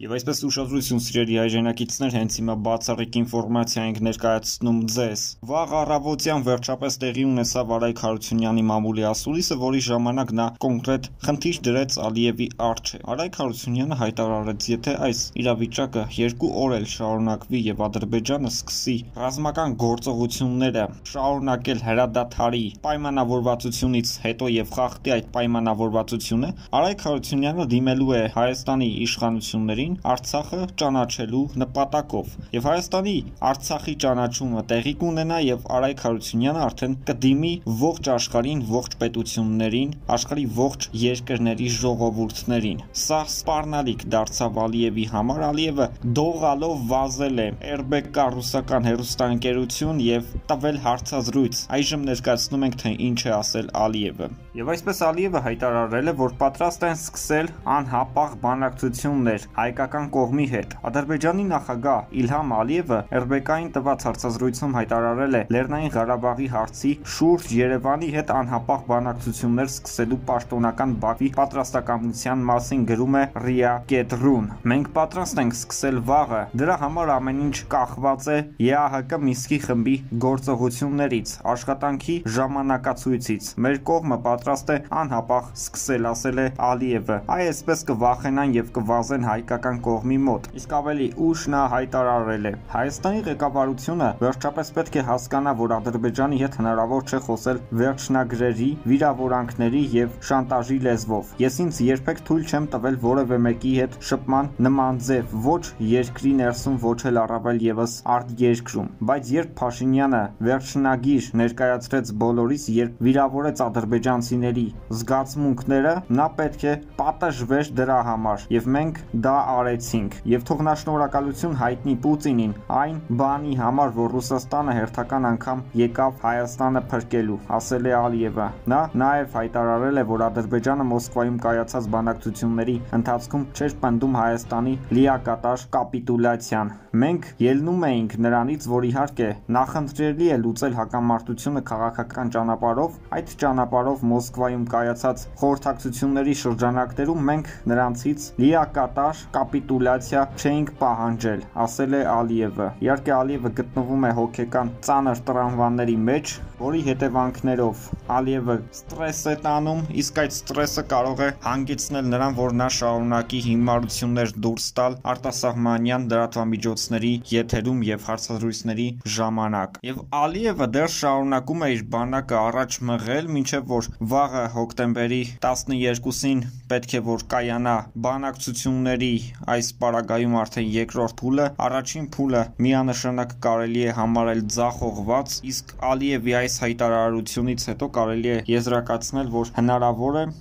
Եվ այսպես ուշադրություն սիրելի հայրենակիցներ, հենց հիմա բացառիկ ինֆորմացիա ենք ներկայացնում ձեզ։ Վաղ առավոտյան վերջապես տեղի ունեցավ Արայք Հարությունյանի մամուլի ասուլիսը, որի ժամանակ նա կոնկրետ խնդիր դրեց Ալիևի առջև։ Արայք Հարությունյանը հայտարարեց, եթե այս իրավիճակը 2 օր էլ շարունակվի եւ Ադրբեջանը սկսի ռազմական գործողությունները շարունակել հրադադարի պայմանավորվածությունից հետո եւ խախտի այդ պայմանավորվածությունը, Արայք Հարությունյանը դիմելու է Հայաստանի իշխանություններին Արցախը ճանաչելու նպատակով եւ Հայաստանի Արցախի ճանաչումը տեղի կունենա եւ Արայք Հարությունյանը արդեն կդիմի ողջ աշխարհին, ողջ պետություններին, աշխարհի ողջ երկրների ժողովուրդներին։ Սա սպառնալիք դարձավ Ալիևի համար։ Ալիևը դողալով վազել է RBK ռուսական հեռուստաընկերություն եւ տվել հարցազրույց։ Այժմ ներկայացնում ենք, թե ինչ է ասել Ալիևը։ Եվ այսպես Ալիևը հայտարարել է, որ պատրաստ են սկսել անհապաղ բանակցություններ հայկական կողմի հետ։ Ադրբեջանի նախագահ Իլհամ Ալիևը RBK-ին տված հարցազրույցում հայտարարել է Լեռնային Ղարաբաղի հարցի շուրջ Երևանի հետ անհապաղ բանակցություններ սկսելու պաշտոնական Բաքվի պատրաստակամության մասին, գրում է Ria.ru-ն։ Մենք պատրաստ ենք սկսել վաղը, դրա համար ամեն ինչ կախված է ԵԱՀԿ Մինսկի խմբի գործողություններից, աշխատանքի ժամանակացույցից։ Մեր կողմը պատրաստ է անհապաղ սկսել, ասել է Ալիևը։ Այսպես կվախենան եւ կվազեն հայկական կողմի մոտ։ Իսկ ավելի ուշ նա հայտարարել է. Հայաստանի ղեկավարությունը վերջապես պետք է հասկանա, որ Ադրբեջանի հետ հնարավոր չէ խոսել վերջնագրերի, վիրավորանքների եւ շանտաժի լեզվով։ Ես ինձ երբեք թույլ չեմ տվել որևէ մեկի հետ շփման նման ձև, ոչ երկրի ներսում, ոչ էլ առավել եւս արտերկրում։ Բայց երբ Փաշինյանը վերջնագիր ներկայացրեց բոլորիս, երբ վիրավորեց ադրբեջանցիների զգացմունքները, նա պետք է պատժվեր դրա համար եւ մենք դա արեցինք եւ թող նա շնորհակալություն հայտնի Պուտինին այն բանի համար, որ Ռուսաստանը հերթական անգամ եկավ Հայաստանը փրկելու, ասել է Ալիևը։ Նա նաեւ հայտարարել է, որ Ադրբեջանը Մոսկվայում կայացած բանակցությունների ընթացքում չէր պնդում Հայաստանի լիակատար կապիտուլյացիան։ Մենք ելնում էինք նրանից, որ իհարկե նախընտրելի է լուծել հակամարտությունը քաղաքական ճանապարհով, այդ ճանապարհով Մոսկվայում կայացած խորհրդակցությունների շրջանակներում մենք նրանցից լիակատար կապիտուլյացիա չէինք պահանջել, ասել է Ալիևը։ Իհարկե Ալիևը գտնվում է հոգեկան ծանր տրամվաների մեջ, որի հետևանքներով Ալիևը ստրես է տանում, իսկ այդ ստրեսը կարող է հանգեցնել նրան, որ նա շարունակի հիմարություններ դուրս տալ արտասահմանյան լրատվամիջոցների եթերում եւ հարցազրույցների ժամանակ։ Եվ Ալիևը դեռ շարունակում է իր բանակը առաջ մղել, մինչև որ վաղը հոկտեմբերի 12-ին պետք է որ կայանա բանակցությունների այս պարագայում արդեն երկրորդ փուլը, առաջին փուլը միանշանակ կարելի է համարել ձախողված, իսկ Ալիևի այս հայտարարությունից հետո կարելի է եզրակացնել, որ հնարավոր է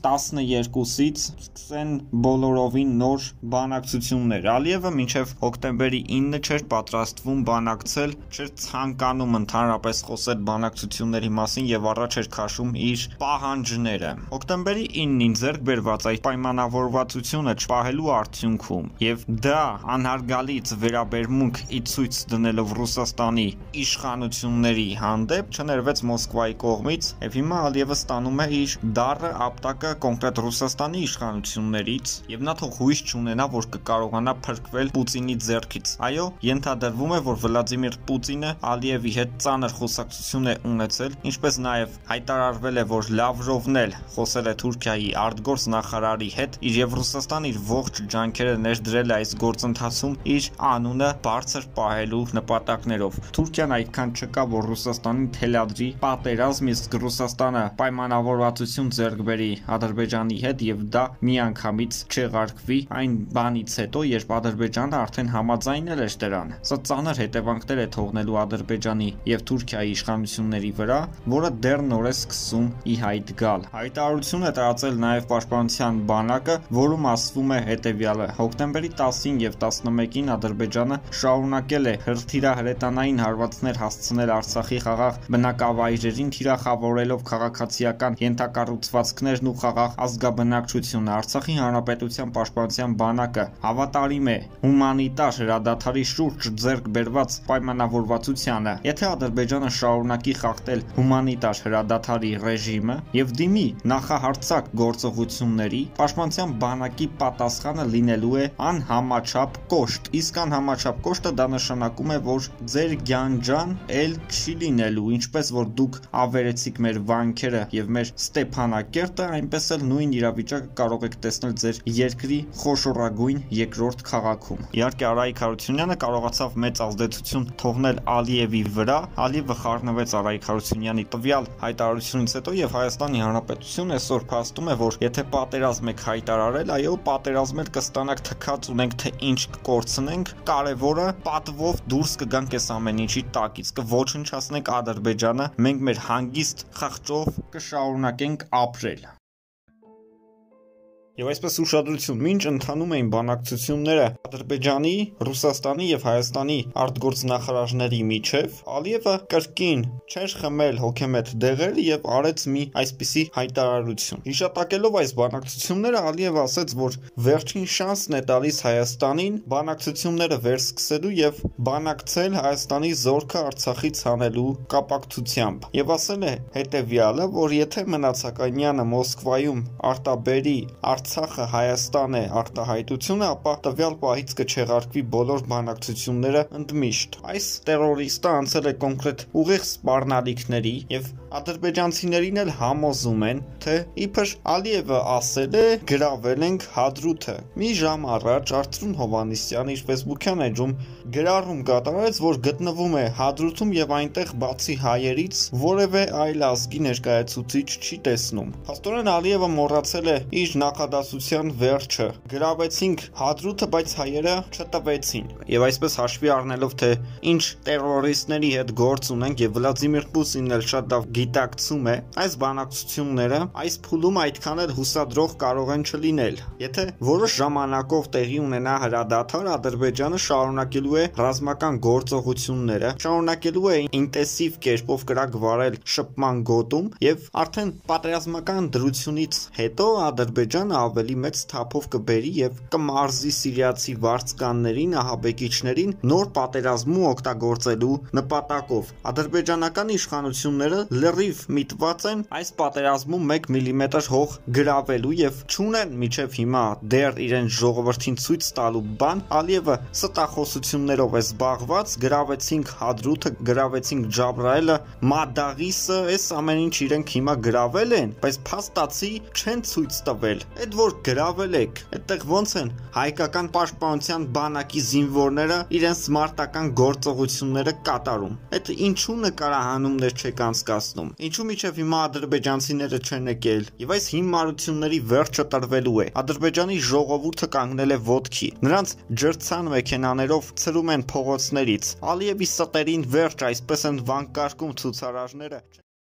12-ից սկսեն բոլորովին նոր բանակցություններ։ Ալիևը մինչև հոկտեմբերի 9-ը չէր պատրաստվում բանակցել, չէր ցանկանում ընդհանրապես խոսել բանակցությունների մասին եւ առաջ էր քաշում իր պահանջները։ Հոկտեմբերի 9-ին ձեռք բերված այդ պայմանավորվածությունը չպահելու արդյունքում եւ դա անհարգալից վերաբերմունք ի ցույց դնելով Ռուսաստանի իշխանությունների հանդեպ չներվեց Մոսկվայի կողմից եւ հիմա Ալիևը ստանում է իր դառը ապտակը կոնկրետ Ռուսաստանի իշխանություններից եւ նա թող հույս չունենա, որ կկարողանա փրկվել Պուտինի ձեռքից։ Այո, ենթադրվում է, որ Վլադիմիր Պուտինը Ալիևի հետ ծանր խոսակցություն է ունեցել, ինչպես նաեւ հայտարարվել է, որ Լավրովն էլ խոսել է Թուրքիայի արտգործ նախարարի հետ եւ Ռուսաստանը իր ողջ ջանքերը ներդրել է այս գործընթացում իր անունը բարձր պահելու նպատակներով։ Թուրքիան այդքան չկա, որ Ռուսաստանին թելադրի պատերազմ, իսկ Ռուսաստանը պայմանավորվածություն ձեռք բերի Ադրբեջանի հետ եւ դա միանգամից չեղարկվի այն բանից հետո, երբ Ադրբեջանը արդեն համաձայնել էր դրան։ Սա ծանր հետևանքներ է թողնելու Ադրբեջանի եւ Թուրքիայի իշխանությունների վրա, որը դեռ նոր է սկսում ի հայտ գալ։ Հայտարարություն է տարածել նաեւ Պաշտպանության բանակը, որում ասվում է հետեւյալը. հոկտեմբերի 10-ին եւ 11-ին Ադրբեջանը շարունակել է հրթիռահրետանային հարվածներ հասցնել Արցախի խաղաղ բնակավայրերին, թիրախավորելով քաղաքացիական ենթակառուցվածքներն ու խաղաղ ազգաբնակչությունը։ Արցախի հանրապետության պաշտպանության բանակը հավատարիմ է հումանիտար հրադադարի շուրջ ձեռք բերված պայմանավորվածությանը։ Եթե Ադրբեջանը շարունակի խախտել հումանիտար հրադադարի ռեժիմը եւ դիմի նախահարձակ գործողությունների, պաշտպանության բանակի պատասխանը լինելու է անհամաչափ կոշտ։ Իսկ անհամաչափ կոշտը դա նշանակում է, որ ձեր գյանջան էլ չի լինելու, ինչպես որ դուք ավերեցիք մեր վանքերը եւ մեր Ստեփանակերտը, այնպես էլ նույն իրավիճակը կարող եք տեսնել ձեր երկրի խոշորագույն երկրորդ քաղաքում։ Իհարկե Արայիկ Հարությունյանը կարողացավ մեծ ազդեցություն թողնել Ալիևի վրա, Ալիևը խառնվեց Արայիկ Հարությունյանի տվյալ հայտարարությունից հետո եւ Հայաստանի Հանրապետությունը այսօր փաստում է, որ եթե պատերազմ եք հայտարարել, այո, պատերազմել կստանաք, թքած ունենք թե ինչ կկորցնենք, կարևորը պատվով դուրս կգանք այս ամեն ինչի տակից, կոչնչացնենք Ադրբեջանը, մենք մեր հանգիստ խղճով կշարունակենք ապրել։ Եվ այսպես ուշադրություն, մինչ ընթանում էին բանակցությունները Ադրբեջանի, Ռուսաստանի եւ Հայաստանի արտգործնախարարների միջև, Ալիևը կրկին չէր խմել հոգեմետ դեղերը եւ արեց մի այսպիսի հայտարարություն։ Հիշատակելով այս բանակցությունները, Ալիևը ասաց, որ վերջին շանսն է տալիս Հայաստանին բանակցությունները վերսկսելու եւ բանակցել Հայաստանի զորքը Արցախից հանելու կապակցությամբ։ Եվ ասել է հետեւյալը, որ եթե մնացականյանը Մոսկվայում արտաբերի Արցախը Հայաստան է արտահայտությունը, ապա տվյալ պահից կչեղարկվի բոլոր բանակցությունները ընդմիշտ։ Այս տերորիստը անցել է կոնկրետ ուղիղ սպառնալիքների եւ ադրբեջանցիներին էլ համոզում են, թե իբր Ալիևը ասել է գրավել ենք Հադրութը։ Մի ժամ առաջ Արծրուն Հովհաննիսյանը իր Facebook-յան էջում գրառում կատարեց, որ գտնվում է Հադրութում եւ այնտեղ բացի հայերից որևէ այլ ազգի ներկայացուցիչ չի տեսնում։ Փաստորեն Ալիևը մոռացել է իր նախադասության վերջը։ Գրավեցինք Հադրութը, բայց հայերը չտվեցին։ Եվ այսպես հաշվի առնելով, թե ինչ տերորիստների հետ գործ ունենք եւ Վլադիմիր Պուտինն էլ շատ լավ գիտակցում է, այս բանակցությունները այս փուլում այդքան էլ հուսադրող կարող են չլինել։ Եթե որոշ ժամանակով տեղի ունենա հրադադար, Ադրբեջանը շարունակելու է ռազմական գործողությունները, շարունակելու է ինտենսիվ կերպով կրակ վարել շփման գոտում եւ արդեն պատերազմական դրությունից հետո Ադրբեջանը ավելի մեծ թափով կբերի եւ կմարզի սիրիացի վարձկաններին, ահաբեկիչներին նոր պատերազմու օգտագործելու նպատակով։ Ադրբեջանական իշխանությունները լրիվ միտված են այս պատերազմում 1 միլիմետր հող գրավելու եւ չունեն միջև հիմա դեռ իրենց ժողովրդին ցույց տալու բան։ Ալիևը ստախոսություններով է զբաղված, գրավեցինք Հադրութը, գրավեցինք Ջաբրայելը, Մադաղիսը, այս ամեն ինչ իրենք հիմա գրավել են, բայց փաստացի չեն ցույց տվել։ Այդ որ գրավել եք, այդտեղ ոնց են հայկական պաշտպանության բանակի զինվորները իրենց մարտական գործողությունները կատարում։ Այդ ինչու նկարահանումներ չեք անցկացնում։ Ինչու միջև հիմա ադրբեջանցիները չեն եկել։ Եվ այս հիմարությունների վերջը տրվելու է։ Ադրբեջանի ժողովուրդը կանգնել է ոտքի։ Նրանց ջրցան մեքենաներով ցրում են փողոցներից։ Ալիևի ստերին վերջ, այսպես են վանկարկում ցուցարարները։